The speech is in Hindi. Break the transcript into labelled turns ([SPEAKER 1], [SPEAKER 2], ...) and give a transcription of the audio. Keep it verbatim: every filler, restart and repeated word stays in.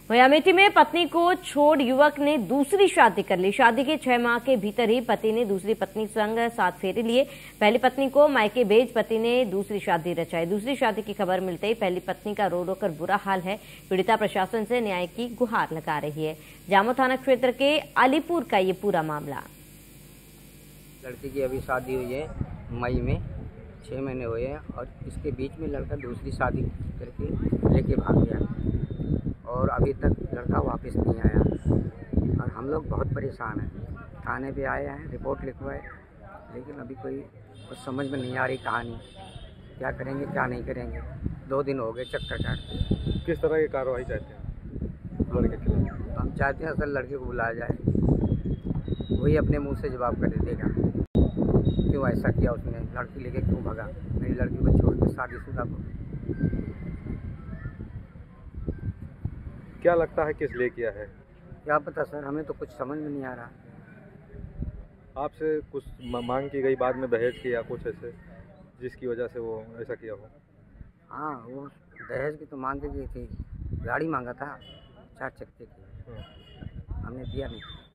[SPEAKER 1] वहीं अमेठी में पत्नी को छोड़ युवक ने दूसरी शादी कर ली। शादी के छह माह के भीतर ही पति ने दूसरी पत्नी संग सात फेरे लिए। पहली पत्नी को मायके भेज पति ने दूसरी शादी रचाई। दूसरी शादी की खबर मिलते ही पहली पत्नी का रो रो कर बुरा हाल है। पीड़िता प्रशासन से न्याय की गुहार लगा रही है। जामो थाना क्षेत्र के अलीपुर का ये पूरा मामला।
[SPEAKER 2] लड़की की अभी शादी हुई है मई में, छः महीने हुए हैं और इसके बीच में लड़का दूसरी शादी करके लेके भाग गया और अभी तक लड़का वापस नहीं आया और हम लोग बहुत परेशान हैं। थाने पे आए हैं, रिपोर्ट लिखवाए, लेकिन अभी कोई कुछ समझ में नहीं आ रही कहानी, क्या करेंगे क्या नहीं करेंगे। दो दिन हो गए चक्कर काटते।
[SPEAKER 3] किस तरह की कार्रवाई चाहते हैं लड़के के खिलाफ?
[SPEAKER 2] हम चाहते हैं असल लड़के को बुलाया जाए, वही अपने मुंह से जवाब कर देगा क्यों ऐसा किया उसने, लड़की लेके क्यों भगा, मेरी लड़की को छोड़ के शादीशुदा को।
[SPEAKER 3] क्या लगता है किस लिए किया है?
[SPEAKER 2] क्या पता सर, हमें तो कुछ समझ में नहीं आ रहा।
[SPEAKER 3] आपसे कुछ मांग की गई बाद में दहेज की या कुछ ऐसे जिसकी वजह से वो ऐसा किया हो?
[SPEAKER 2] हाँ, वो दहेज की तो मांग की गई थी, गाड़ी मांगा था चार चक्के की, हमने दिया नहीं।